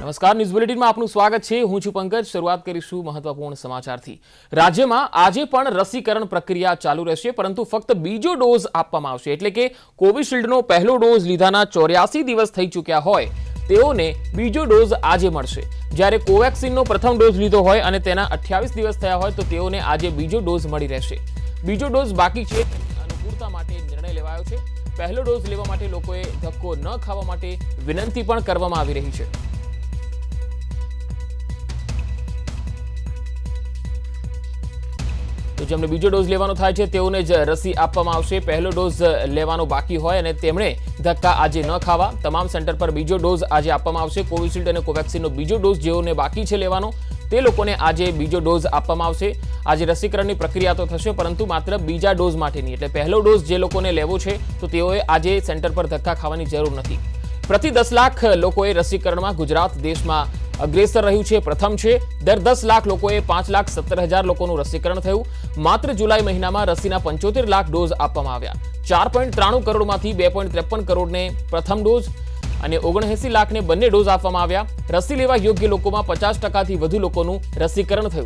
નમસ્કાર, ન્યૂઝ બુલેટિનમાં આપનું સ્વાગત છે। હું છું પંકજ। શરૂઆત કરીશું મહત્વપૂર્ણ સમાચારથી। રાજ્યમાં આજે પણ રસીકરણ પ્રક્રિયા ચાલુ રહેશે, પરંતુ ફક્ત બીજો ડોઝ આપવામાં આવશે। એટલે કે કોવિશિલ્ડનો પહેલો ડોઝ લીધાના 84 દિવસ થઈ ચૂક્યા હોય તેઓને બીજો ડોઝ આજે મળશે, જ્યારે કોવેક્સિનનો પ્રથમ ડોઝ લીધો હોય અને તેના 28 દિવસ થયા હોય તો તેઓને આજે બીજો ડોઝ મળી રહેશે। બીજો ડોઝ બાકી છે, અનુકૂળતા માટે નિર્ણય લેવાયો છે। પહેલો ડોઝ લેવા માટે લોકોએ ધક્કો ન ખાવા માટે વિનંતી પણ કરવામાં આવી રહી છે। તો જેમને બીજો ડોઝ લેવાનો થાય છે તેઓને જ રસી આપવામાં આવશે। પહેલો ડોઝ લેવાનો બાકી હોય અને તેમણે ધક્કા આજે ન ખાવા, તમામ સેન્ટર પર બીજો ડોઝ આજે આપવામાં આવશે। કોવિશિલ્ડ અને કોવેક્સિનનો બીજો ડોઝ જેઓને બાકી છે લેવાનો તે લોકોને આજે બીજો ડોઝ આપવામાં આવશે। આજે રસીકરણની પ્રક્રિયા તો થશે, પરંતુ માત્ર બીજા ડોઝ માટેની, એટલે પહેલો ડોઝ જે લોકોને લેવો છે તો તેઓએ આજે સેન્ટર પર ધક્કા ખાવાની જરૂર નથી। પ્રતિ 10 લાખ લોકોએ રસીકરણમાં ગુજરાત દેશમાં અગ્રેસર રહ્યું છે, પ્રથમ છે। દર 10 લાખ લોકોએ 5,17,000 લોકોનું રસીકરણ થયું। માત્ર જુલાઈ મહિનામાં રસીના 75 લાખ ડોઝ આપવામાં આવ્યા। 4.93 કરોડમાંથી 2.53 કરોડને પ્રથમ ડોઝ અને 79 લાખને બંને ડોઝ આપવામાં આવ્યા। રસી લેવા યોગ્ય લોકોમાં 50%થી વધુ લોકોનું રસીકરણ થયું।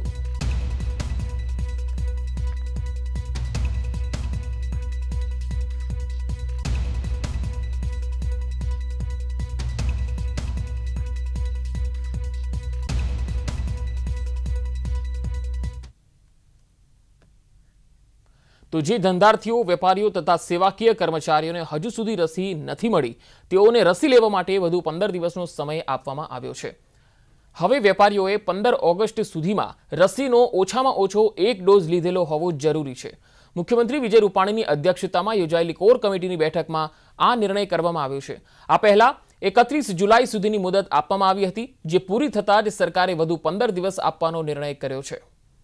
તો જે ધંધાર્થીઓ, વેપારીઓ તથા સેવાકીય કર્મચારીઓને હજુ સુધી રસી નથી મળી તેઓને રસી લેવા માટે વધુ 15 દિવસનો સમય આપવામાં આવ્યો છે। હવે વેપારીઓએ 15 ઓગસ્ટ સુધીમાં રસીનો ઓછામાં ઓછો એક ડોઝ લીધેલો હોવો જરૂરી છે। મુખ્યમંત્રી વિજય રૂપાણીની અધ્યક્ષતામાં યોજાયેલી કોર કમિટીની બેઠકમાં આ નિર્ણય કરવામાં આવ્યો છે। આ પહેલા 31 જુલાઈ સુધીની મુદત આપવામાં આવી હતી, જે પૂરી થતાં જ સરકારે વધુ 15 દિવસ આપવાનો નિર્ણય કર્યો છે।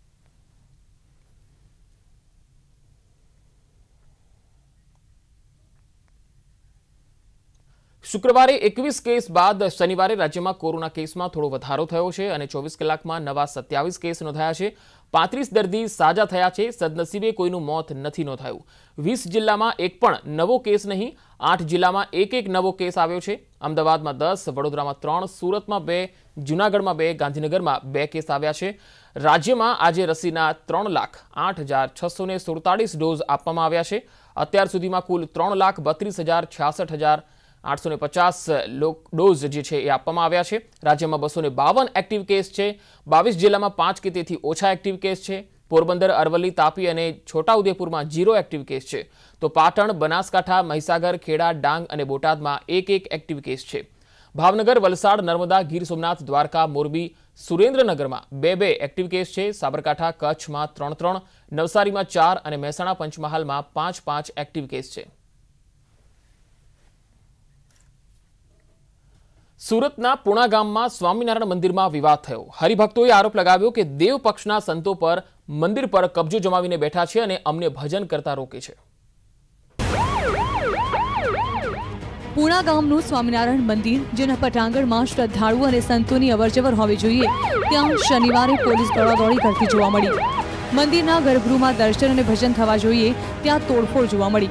શુક્રવારે 21 કેસ બાદ શનિવારે રાજ્યમાં કોરોના કેસમાં થોડો વધારો થયો છે અને 24 કલાકમાં નવા 27 કેસ નોંધાયા છે। 35 દર્દી સાજા થયા છે। સદનસીબે કોઈનું મોત નથી નોંધાયું। 20 જિલ્લામાં એક પણ નવો કેસ નહીં, 8 જિલ્લામાં એક નવો કેસ આવ્યો છે। અમદાવાદમાં 10, વડોદરામાં 3, સુરતમાં 2, જૂનાગઢમાં 2, ગાંધીનગરમાં 2 કેસ આવ્યા છે। રાજ્યમાં આજે રસીના 3,08,647 ડોઝ આપવામાં આવ્યા છે। અત્યાર સુધીમાં કુલ 3,32,66,850 ડોઝ જે છે એ આપવામાં આવ્યા છે। રાજ્યમાં 252 એક્ટિવ કેસ છે। 22 જિલ્લામાં 5 કે તેથી ઓછા એક્ટિવ કેસ છે। પોરબંદર, અરવલ્લી, તાપી અને છોટાઉદેપુરમાં 0 એક્ટિવ કેસ છે। તો પાટણ, બનાસકાંઠા, મહીસાગર, ખેડા, ડાંગ અને બોટાદમાં 1 એક્ટિવ કેસ છે। ભાવનગર, વલસાડ, નર્મદા, ગીર સોમનાથ, દ્વારકા, મોરબી, સુરેન્દ્રનગરમાં 2 એક્ટિવ કેસ છે। સાબરકાંઠા, કચ્છમાં 3, નવસારીમાં 4 અને મહેસાણા, પંચમહાલમાં 5 એક્ટિવ કેસ છે। સુરતના પુણા ગામમાં સ્વામિનારાયણ મંદિરમાં વિવાદ થયો। હરિભક્તોએ આરોપ લગાવ્યો કે દેવ પક્ષના સંતો પર મંદિર પર કબજો જમાવીને બેઠા છે અને અમને ભજન કરતા રોકે છે। પુણા ગામનું સ્વામિનારાયણ મંદિર, જેના પટાંગણમાં શ્રદ્ધાળુઓ અને સંતોની અવરજવર હોવી જોઈએ, ત્યાં શનિવારે પોલીસ દોડાદોડી કરતી જોવા મળી। મંદિરના ગર્ભગૃહમાં દર્શન અને ભજન થવા જોઈએ ત્યાં તોડફોડ જોવા મળી,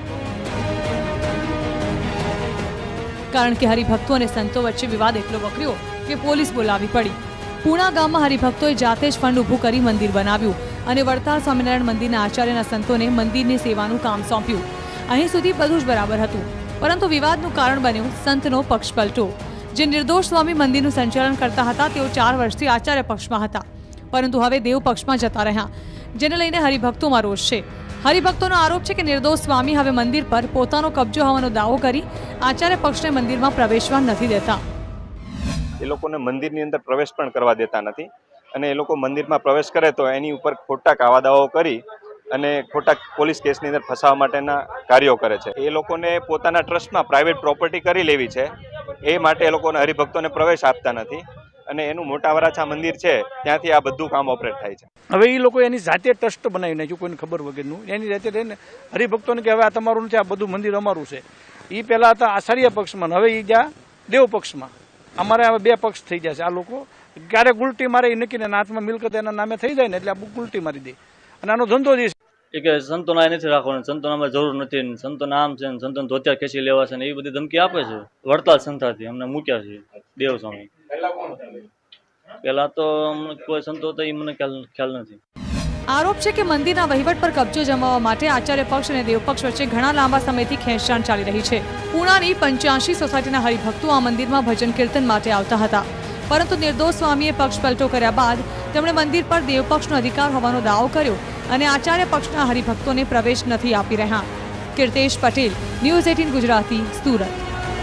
કારણ કે હરિભક્તો અને સંતો વચ્ચે વિવાદ એટલો વકર્યો કે પોલીસ બોલાવી પડી। પુણા ગામમાં હરિભક્તોએ જાતે જ ફંડ ઊભું કરી મંદિર બનાવ્યું અને વડતાલ સ્વામિનારાયણ મંદિરના આચાર્યના સંતોને મંદિરની સેવાનું કામ સોંપ્યું। અહીં સુધી બધું જ બરાબર હતું, પરંતુ વિવાદનું કારણ બન્યું સંતનો પક્ષ પલટો। જે નિર્દોષ સ્વામી મંદિરનું સંચાલન કરતા હતા તેઓ 4 વર્ષથી આચાર્ય પક્ષમાં હતા, પરંતુ હવે દેવ પક્ષમાં જતા રહ્યા, જેને લઈને હરિભક્તોમાં રોષ છે। હરિભક્તોનો આરોપ છે કે નિર્દોષ સ્વામી હવે મંદિર પર પોતાનો કબજો હોવાનો દાવો કરી આચાર્ય પક્ષને મંદિરમાં પ્રવેશવા નથી દેતા। એ લોકોને મંદિરની અંદર પ્રવેશ પણ કરવા દેતા નથી અને એ લોકો મંદિરમાં પ્રવેશ કરે તો એની ઉપર ખોટા કાવાદાઓ કરી અને ખોટા પોલીસ કેસની અંદર ફસાવવા માટેના કાર્યો કરે છે। એ લોકોને પોતાના ટ્રસ્ટમાં પ્રાઇવેટ પ્રોપર્ટી કરી લેવી છે, એ માટે એ લોકોને હરિભક્તોને પ્રવેશ આપતા નથી અને એનું મોટા વરાછા મંદિર છે ત્યાંથી આ બધું કામ ઓપરેટ થાય છે। હવે એ લોકો એની જાતે ટ્રસ્ટ બનાવી નાખ્યું, કોઈને ખબર વગરનું, એની જાતે રહીને હરિભક્તોને કે હવે આ તમારું નથી, આ બધું મંદિર અમારું છે। એ પહેલા હતા આચાર્ય પક્ષમાં, હવે એ ગયા દેવ પક્ષમાં। અમારે હવે 2 પક્ષ થઈ ગયા છે। આ લોકો ક્યારેક ઉલટી મારે એ નક્કીને હાથમાં મિલકત એના નામે થઈ જાય ને એટલે આ ઉલટી મારી દે અને આનો ધંધો જ કે સંતોના નથી રાખવાનું, સંતોના અમારે જરૂર નથી, સંતોના આમ છે, સંતોને ધોતિયા ખેંચી લેવા છે ને એ બધી ધમકી આપે છે। વડતાલ સંસ્થાથી અમને મૂક્યા છે દેવ સ્વામી। પહેલા તો અમને કોઈ સંતો હતો એ મને ખ્યાલ નથી. આરોપ છે કે મંદિરના વહીવટ પર કબજો જમાવવા માટે આચાર્ય પક્ષ અને દેવપક્ષ વચ્ચે ઘણા લાંબા સમયથી ખેંચતાણ ચાલી રહી છે. પૂણાની 85 સોસાયટીના હરિભક્તો આ મંદિરમાં ભજન કીર્તન માટે આવતા હતા, પરંતુ નિર્દોષ સ્વામીએ પક્ષ પલટો કર્યા બાદ તેમણે મંદિર પર દેવપક્ષનો અધિકાર હોવાનો દાવો કર્યો અને આચાર્ય પક્ષના હરિભક્તોને પ્રવેશ નથી આપી રહ્યા. કીર્તેશ પટેલ, ન્યૂઝ 18 ગુજરાતી, સુરત.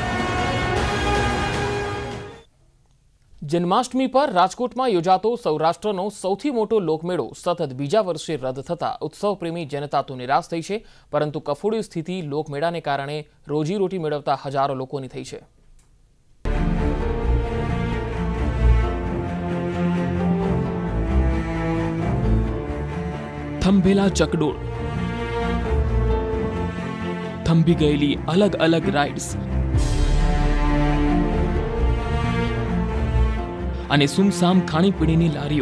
જન્માષ્ટમી પર રાજકોટમાં યોજાતો સૌરાષ્ટ્રનો સૌથી મોટો લોકમેળો સતત બીજા વર્ષે રદ થતા ઉત્સવપ્રેમી જનતા તો નિરાશ થઈ છે, પરંતુ કફોડી સ્થિતિ લોકમેળાને કારણે રોજીરોટી મેળવતા હજારો લોકોની થઈ છે. થંભેલા ચકડોળ, થંભી ગયેલી અલગ અલગ રાઇડ્સ અને સુમસામ ખાણીપીણીની લારીઓ.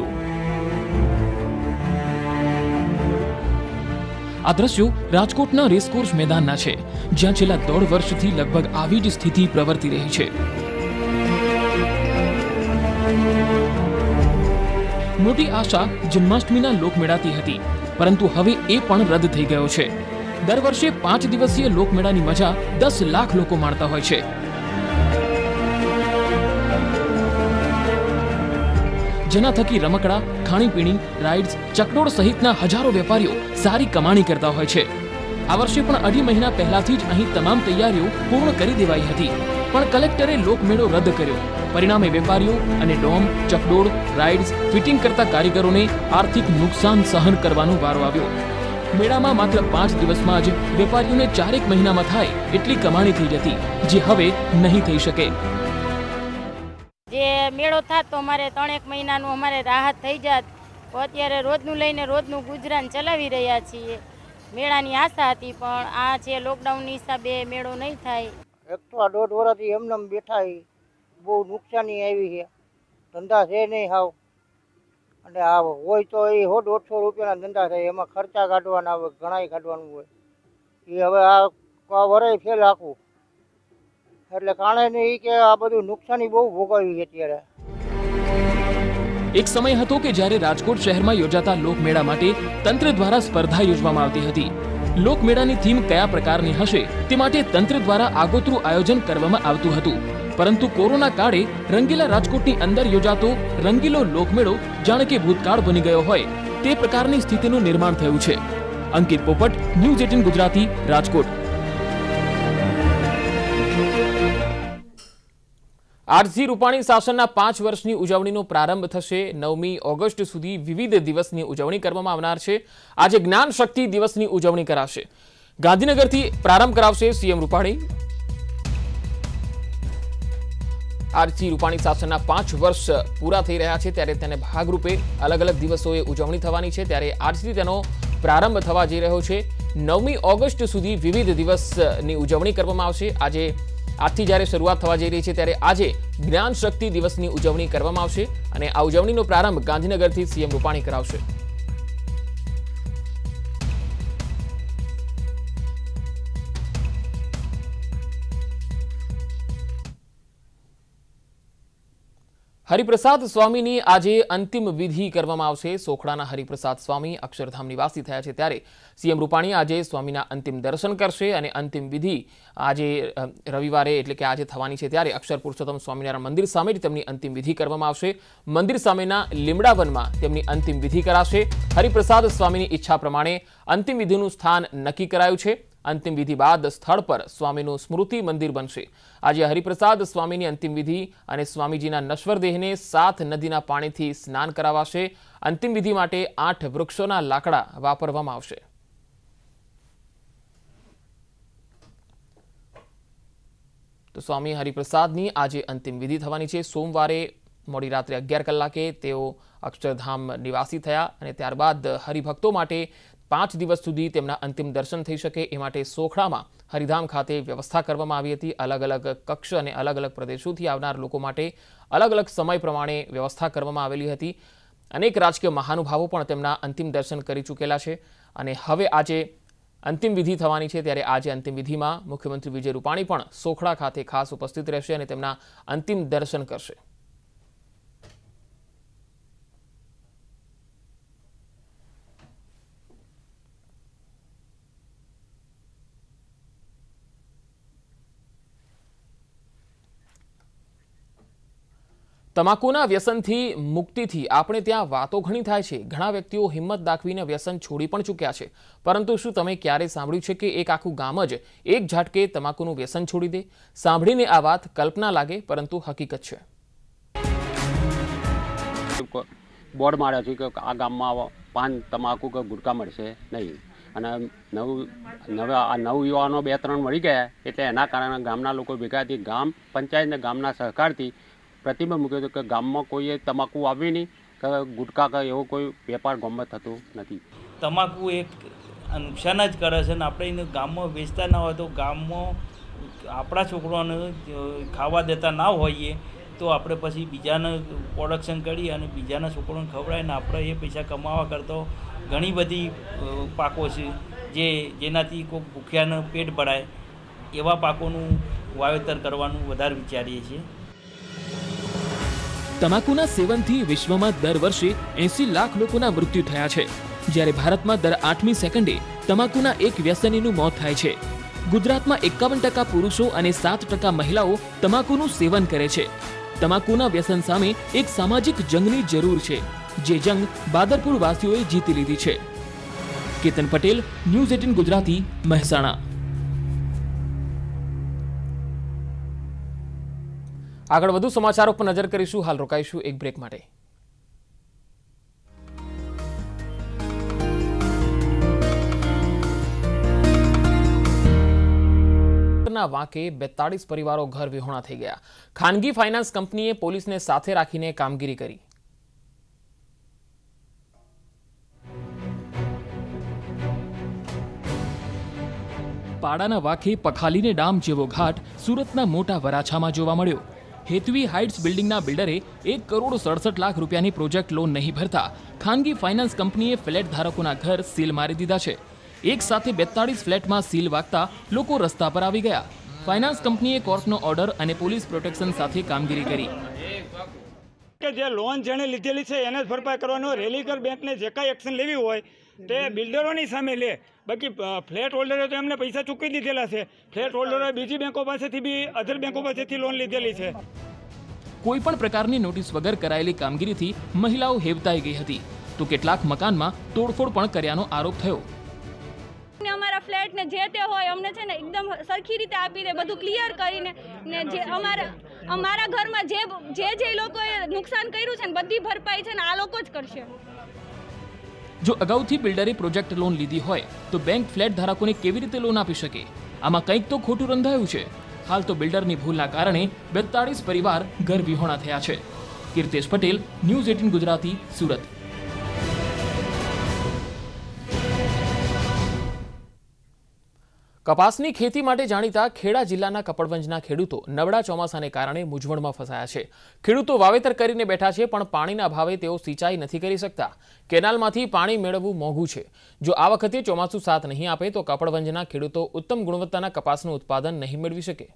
આ દ્રશ્યો રાજકોટના રેસકોર્સ મેદાનના છે, જ્યાં છેલ્લા 1.5 વર્ષથી લગભગ આવી જ સ્થિતિ પ્રવર્તી રહી છે. મોટી આશા જન્માષ્ટમીના લોકમેળાથી હતી, પરંતુ હવે એ પણ રદ થઈ ગયો છે. દર વર્ષે 5 દિવસીય લોકમેળાની મજા 10 લાખ લોકો માણતા હોય છે. જેના થકી રમકડા, ખાણીપીણી, રાઇડ્સ, ચકડોળ સહિતના હજારો વેપારીઓ સારી કમાણી કરતા હોય છે. આ વર્ષે પણ 2.5 મહિના પહેલાથી જ અહીં તમામ તૈયારીઓ પૂર્ણ કરી દેવાઈ હતી, પણ કલેક્ટરે લોકમેળો રદ કર્યો. પરિણામે વેપારીઓ અને ડોમ, ચકડોળ, રાઇડ્સ ફિટિંગ કરતા કારીગરોને આર્થિક નુકસાન સહન કરવાનો વારો આવ્યો. મેળામાં માત્ર 5 દિવસમાં જ વેપારીઓને 4 મહિનામાં થાય એટલી કમાણી થઈ જતી, જે હવે નહીં થઈ શકે. જે મેળો થાત તો અમારે 3 મહિનાનું અમારે રાહત થઈ જાત. અત્યારે રોજનું લઈને રોજનું ગુજરાન ચલાવી રહ્યા છીએ. મેળાની આશા હતી, પણ આ છે લોકડાઉનની હિસાબે મેળો નહીં થાય. 1.5 વર્ષથી એમને બેઠા બહુ નુકસાની આવી છે. ધંધા છે નહીં હાવ, અને આ હોય તો એ 100-150 રૂપિયાના ધંધા થાય, એમાં ખર્ચા કાઢવાના આવે, ઘણાય કાઢવાનું હોય. એ હવે આ વરાય ફેલ આખું, એટલે કારણે નહીં કે આ બધું નુકસાની બહુ ભોગવી છે અત્યારે. એક સમય હતો કે જ્યારે રાજકોટ શહેરમાં યોજાતા લોકમેળા માટે તંત્ર દ્વારા સ્પર્ધા યોજવામાં આવતી હતી. લોકમેળાની થીમ કયા પ્રકારની હશે તે માટે તંત્ર દ્વારા આગોતરું આયોજન કરવામાં આવતું હતું, પરંતુ કોરોના કાળે રંગીલા રાજકોટની અંદર યોજાતો રંગીલો લોકમેળો જાણે કે ભૂતકાળ બની ગયો હોય તે પ્રકારની સ્થિતિનું નિર્માણ થયું છે. અંકિત પોપટ, ન્યૂઝ 18 ગુજરાતી, રાજકોટ. આજથી રૂપાણી શાસનના 5 વર્ષની ઉજવણીનો પ્રારંભ થશે. 9મી ઓગસ્ટ સુધી વિવિધ દિવસની ઉજવણી કરવામાં આવનાર છે. આજે જ્ઞાન શક્તિ દિવસની ઉજવણી કરાશે. ગાંધીનગરથી પ્રારંભ કરાવશે સીએમ રૂપાણી. આજથી રૂપાણી શાસનના 5 વર્ષ પૂરા થઈ રહ્યા છે, ત્યારે તેને ભાગરૂપે અલગ અલગ દિવસોએ ઉજવણી થવાની છે. ત્યારે આજથી તેનો પ્રારંભ થવા જઈ રહ્યો છે. 9મી ઓગસ્ટ સુધી વિવિધ દિવસની ઉજવણી કરવામાં આવશે. આજથી જ્યારે શરૂઆત થવા જઈ રહી છે, ત્યારે આજે જ્ઞાન શક્તિ દિવસની ઉજવણી કરવામાં આવશે, અને આ ઉજવણીનો પ્રારંભ ગાંધીનગરથી સીએમ રૂપાણી કરાવશે. હરિપ્રસાદ સ્વામીની આજે અંતિમ વિધિ કરવામાં આવશે. સોખડાના હરિપ્રસાદ સ્વામી અક્ષરધામ નિવાસી થયા છે, ત્યારે સીએમ રૂપાણી આજે સ્વામીના અંતિમ દર્શન કરશે, અને અંતિમ વિધિ આજે રવિવારે એટલે કે આજે થવાની છે, ત્યારે અક્ષર પુરુષોત્તમ સ્વામિનારાયણ મંદિર સામે જ તેમની અંતિમ વિધિ કરવામાં આવશે. મંદિર સામેના લીમડાવનમાં તેમની અંતિમ વિધિ કરાશે. હરિપ્રસાદ સ્વામીની ઈચ્છા પ્રમાણે અંતિમ વિધિનું સ્થાન નક્કી કરાયું છે. અંતિમ વિધિ બાદ સ્થળ પર સ્વામીનું સ્મૃતિ મંદિર બનશે. આજે હરિપ્રસાદ સ્વામીની અંતિમ વિધિ અને સ્વામીજીના નશ્વર દેહને 7 નદીના પાણીથી સ્નાન કરાવાશે. અંતિમ વિધિ માટે 8 વૃક્ષોના લાકડા વાપરવામાં આવશે. તો સ્વામી હરિપ્રસાદની આજે અંતિમ વિધિ થવાની છે. સોમવારે મોડી રાત્રે 11 કલાકે તેઓ અક્ષરધામ નિવાસી થયા, અને ત્યારબાદ હરિભક્તો માટે 5 દિવસ સુધી તેમના અંતિમ દર્શન થઈ શકે એ માટે સોખડામાં હરિધામ ખાતે વ્યવસ્થા કરવામાં આવી હતી. અલગ અલગ કક્ષ અને અલગ અલગ પ્રદેશોથી આવનાર લોકો માટે અલગ અલગ સમય પ્રમાણે વ્યવસ્થા કરવામાં આવેલી હતી. અનેક રાજકીય મહાનુભાવો પણ તેમના અંતિમ દર્શન કરી ચૂકેલા છે, અને હવે આજે અંતિમ વિધિ થવાની છે. ત્યારે આજે અંતિમ વિધિમાં મુખ્યમંત્રી વિજય રૂપાણી પણ સોખડા ખાતે ખાસ ઉપસ્થિત રહેશે અને તેમના અંતિમ દર્શન કરશે. તમાકુના વ્યસનથી મુક્તિથી આપણે ત્યાં વાતો ઘણી થાય છે. ઘણા વ્યક્તિઓ હિંમત દાખવીને વ્યસન છોડી પણ ચૂક્યા છે. પરંતુ શું તમે ક્યારે સાંભળ્યું છે કે એક આખું ગામ જ એક ઝાટકે તમાકુનું વ્યસન છોડી દે? સાંભળીને આ વાત કલ્પના લાગે, પરંતુ હકીકત છે. બોર્ડ માર્યા છે કે આ ગામમાં પાન, તમાકુ કે ગુટકા મળશે નહીં, અને નવ યુવાનો 2-3 મળી ગયા. એટલે એના કારણે ગામના લોકો ભેગા થઈ ગામ પંચાયત અને ગામના સહકારથી પ્રતિબંધ મૂક્યો હતો કે ગામમાં કોઈએ તમાકુ આવી નહીં, કે ગુટકા કે એવો કોઈ વેપાર ગામમાં થતો નથી. તમાકુ એક નુકસાન જ કરે છે, ને આપણે એને ગામમાં વેચતા ના હોય તો ગામમાં આપણા છોકરાઓને ખાવા દેતા ના હોઈએ તો આપણે પછી બીજાને પ્રોડક્શન કરી અને બીજાના છોકરાઓને ખવડાવીને આપણે એ પૈસા કમાવા કરતો ઘણી બધી પાકો છે જેનાથી કોઈ ભૂખ્યાને પેટ ભરાય એવા પાકોનું વાવેતર કરવાનું વધારે વિચારીએ છીએ. તમાકુના સેવનથી વિશ્વમાં દર વર્ષે 80 લાખ લોકોના મૃત્યુ થયા છે, જ્યારે ભારતમાં દર 8મી સેકન્ડે તમાકુના એક વ્યસનીનું મોત થાય છે. ગુજરાતમાં 51% પુરુષો અને 7% મહિલાઓ તમાકુનું સેવન કરે છે. તમાકુના વ્યસન સામે એક સામાજિક જંગની જરૂર છે, જે જંગ બાદરપુર વાસીઓએ જીતી લીધી છે. કેતન પટેલ, ન્યૂઝ 18 ગુજરાતી, મહેસાણા. આગળ વધુ સમાચારો પર નજર કરીશું. હાલ રોકાઈશું એક બ્રેક માટે. વાંકે 42 પરિવારો ઘર વિહોણા થઈ ગયા. ખાનગી ફાઇનાન્સ કંપનીએ પોલીસને સાથે રાખીને કામગીરી કરી. પાડાના વાંકે પખાલીને ડામ જેવો ઘાટ સુરતના મોટા વરાછામાં જોવા મળ્યો. હેતવી હાઇટ્સ બિલ્ડિંગના બિલ્ડરે 1,67 લાખ રૂપિયાની પ્રોજેક્ટ લોન નહીં ભરતા ખાનગી ફાઇનાન્સ કંપનીએ ફ્લેટ ધારકોના ઘર સીલ મારી દીધા છે. એક સાથે 42 ફ્લેટમાં સીલ વાગતા લોકો રસ્તા પર આવી ગયા. ફાઇનાન્સ કંપનીએ કોર્ટનો ઓર્ડર અને પોલીસ પ્રોટેક્શન સાથે કામગીરી કરી. કે જે લોન જેણે લીધેલી છે એને જ ભરપાઈ કરવાનો. રેલીગર બેંકને જે કાંઈ એક્શન લેવી હોય તે બિલ્ડરોની સામે લે. બાકી ફ્લેટ હોલ્ડરે તો એમને પૈસા ચૂકવી દીધેલા છે. ફ્લેટ હોલ્ડરોએ બીજી બેંકો પાસેથી બી અધર બેંકો પાસેથી લોન લીધેલી છે. કોઈ પણ પ્રકારની નોટિસ વગર કરાયેલી કામગીરીથી મહિલાઓ હેબતાઈ ગઈ હતી, તો કેટલાક મકાનમાં તોડફોડ પણ કર્યાનો આરોપ થયો. અમારા ફ્લેટને જે તે હોય અમને છે ને એકદમ સરખી રીતે આપી દે, બધું ક્લિયર કરીને, ને જે અમારા ઘરમાં જે લોકોએ નુકસાન કર્યું છે ને બધી ભરપાઈ છે ને આ લોકો જ કરશે. જો અગાઉથી બિલ્ડરે પ્રોજેક્ટ લોન લીધી હોય તો બેંક ફ્લેટ ધારકોને કેવી રીતે લોન આપી શકે? આમાં કંઈક તો ખોટું રંધાયું છે. હાલ તો બિલ્ડરની ભૂલના કારણે 42 પરિવાર ઘર વિહોણા થયા છે. કીર્તેશ પટેલ, ન્યૂઝ 18 ગુજરાતી, સુરત. કપાસની ખેતી માટે જાણીતા ખેડા જિલ્લાના કપડવંજના ખેડૂતો નબળા ચોમાસાને કારણે મૂંઝવણમાં ફસાયા છે. ખેડૂતો વાવેતર કરીને બેઠા છે, પણ પાણીના અભાવે તેઓ સિંચાઈ નથી કરી શકતા. કેનાલમાંથી પાણી મેળવવું મોંઘું છે. જો આ વખતે ચોમાસું સાથ નહીં આપે તો કપડવંજના ખેડૂતો ઉત્તમ ગુણવત્તાના કપાસનું ઉત્પાદન નહીં મેળવી શકે.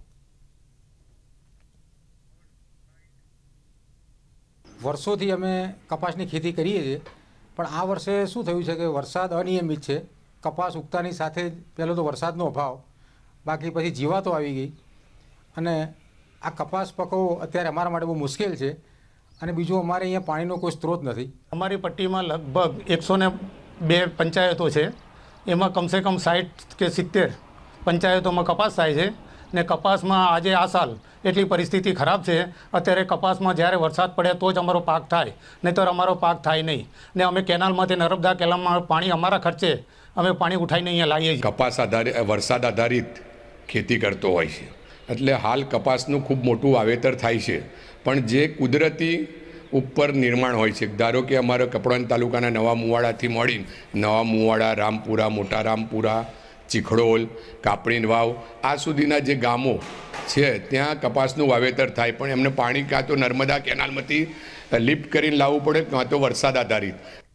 વર્ષોથી અમે કપાસની ખેતી કરીએ છીએ, પણ આ વર્ષે શું થયું છે કે વરસાદ અનિયમિત છે. કપાસ ઉગતાની સાથે જ પહેલો તો વરસાદનો અભાવ, બાકી પછી જીવાતો આવી ગઈ, અને આ કપાસ પકવવો અત્યારે અમારા માટે બહુ મુશ્કેલ છે. અને બીજું અમારે અહીંયા પાણીનો કોઈ સ્ત્રોત નથી. અમારી પટ્ટીમાં લગભગ 102 પંચાયતો છે. એમાં કમસે કમ 60 કે 70 પંચાયતોમાં કપાસ થાય છે. ને કપાસમાં આજે આ સાલ એટલી પરિસ્થિતિ ખરાબ છે. અત્યારે કપાસમાં જ્યારે વરસાદ પડે તો જ અમારો પાક થાય, નહીંતર અમારો પાક થાય નહીં. ને અમે કેનાલમાંથી નર્મદા કેનાલમાં પાણી અમારા ખર્ચે અમે પાણી ઉઠાઈને અહીંયા લાવીએ છીએ. કપાસ વરસાદ આધારિત ખેતી કરતો હોય છે, એટલે હાલ કપાસનું ખૂબ મોટું વાવેતર થાય છે. પણ જે કુદરતી ઉપર નિર્માણ હોય છે, ધારો કે અમારા કપડવંજ તાલુકાના નવા મુવાડાથી મળીને નવા મુવાડા, રામપુરા, મોટા રામપુરા, ચીખડોલ, કાપડીન વાવ, આ સુધીના જે ગામો છે ત્યાં કપાસનું વાવેતર થાય, પણ એમને પાણી કાં તો નર્મદા કેનાલમાંથી લિફ્ટ કરીને લાવવું પડે, કાં તો વરસાદ આધારિત.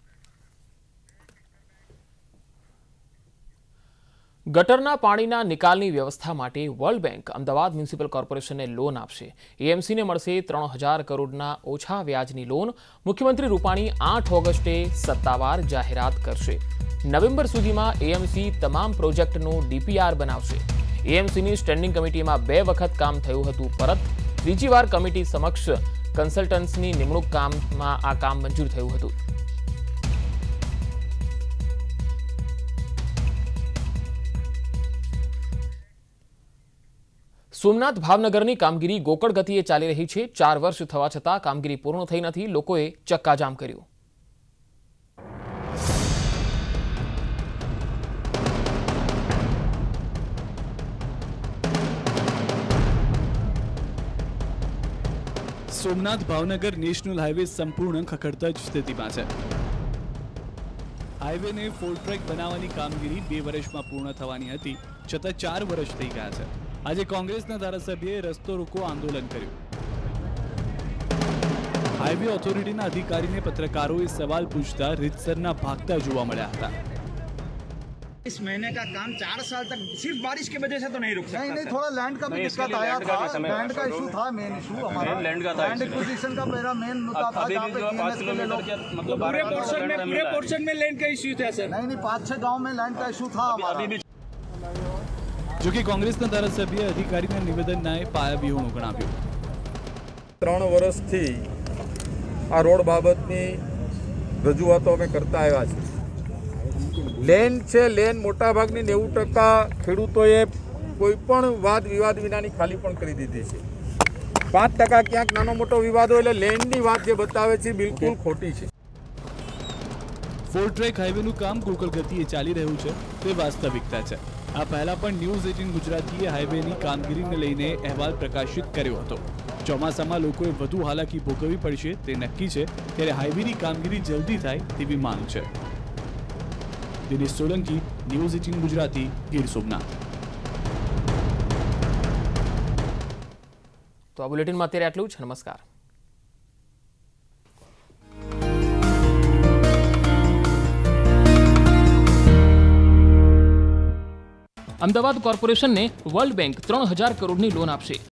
ગટરના પાણીના નિકાલની વ્યવસ્થા માટે વર્લ્ડ બેંક અમદાવાદ મ્યુનિસિપલ કોર્પોરેશનને લોન આપશે. એએમસીને મળશે 3000 કરોડના ઓછા વ્યાજની લોન. મુખ્યમંત્રી રૂપાણી 8 ઓગસ્ટે સત્તાવાર જાહેરાત કરશે. નવેમ્બર સુધીમાં એએમસી તમામ પ્રોજેક્ટનું ડીપીઆર બનાવશે. એએમસીની સ્ટેન્ડિંગ કમિટીમાં 2 વખત કામ થયું હતું પરત. ત્રીજી વાર કમિટી સમક્ષ કન્સલ્ટન્ટ્સની નિમણૂક કામમાં આ કામ મંજૂર થયું હતું. સોમનાથ ભાવનગરની કામગીરી ગોકળ ગતિએ ચાલી રહી છે. 4 વર્ષ થવા છતાં કામગીરી પૂર્ણ થઈ નથી. લોકોએ ચક્કાજામ કર્યું. સોમનાથ ભાવનગર નેશનલ હાઈવે સંપૂર્ણ ખખડતજ સ્થિતિમાં છે. હાઈવેને 4 ટ્રેક બનાવવાની કામગીરી 2 વર્ષમાં પૂર્ણ થવાની હતી, છતાં 4 વર્ષ થઈ ગયા છે. આજે કોંગ્રેસના ધારાસભ્યએ રસ્તો રોકો આંદોલન કર્યું. હાઈવે ઓથોરિટીના અધિકારીને પત્રકારોએ સવાલ પૂછતા રીતસરના ભાગતા જોવા મળ્યા હતા. इस महीने का काम 4 साल तक सिर्फ बारिश की वजह से तो नहीं रुक सकता। नहीं थोड़ा लैंड का भी दिक्कत आया था। लैंड का इशू था, मेन इशू हमारा लैंड का था। लैंड एक्विजिशन का मेरा मेन मुद्दा था। जहाँ पे मतलब पूरे पोर्शन में लैंड का इशू था सर। नहीं 5-6 गांव में लैंड का इशू था हमारा. જો કે કોંગ્રેસના ધારાસભ્ય અધિકારીના નિવેદનને પાયાવિહોણું ગણાવ્યું. 3 વર્ષથી આ રોડ બાબતની રજૂઆતો અમે કરતા આવ્યા છીએ. લેન્ડ છે, લેન્ડ મોટાભાગની 90% ખેડૂતોએ કોઈ પણ વાદ વિવાદ વિનાની ખાલી પણ કરી દીધી છે. 5% ક્યાંક નાનો મોટો વિવાદ હોય એટલે લેન્ડની વાત જે બતાવે છે બિલકુલ ખોટી છે. 4 ટ્રેક હાઈવેનું કામ ગોકળ ગતિએ ચાલી રહ્યું છે તે વાસ્તવિકતા છે. આ પહેલા પણ ન્યૂઝ 18 ગુજરાતીએ હાઈવેની કામગીરીને લઈને અહેવાલ પ્રકાશિત કર્યો હતો. ચોમાસામાં લોકોએ વધુ હાલાકી ભોગવવી પડશે તે નક્કી છે, ત્યારે હાઈવેની કામગીરી જલ્દી થાય તેવી માંગ છે. દિનેશ સોલંકી, ન્યૂઝ 18 ગુજરાતી, ગીર સોમનાથ. તો આ બુલેટિનમાં અત્યારે આટલું જ. નમસ્કાર. અમદાવાદ કોર્પોરેશનને વર્લ્ડ બેંક 3000 કરોડની લોન આપશે.